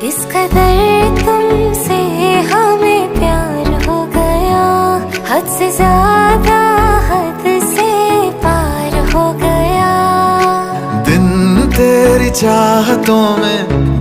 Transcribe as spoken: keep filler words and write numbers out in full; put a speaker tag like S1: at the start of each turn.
S1: इस कदर तुमसे हमें प्यार हो गया, हद से ज्यादा हद से पार हो गया।
S2: दिन तेरी चाहतों में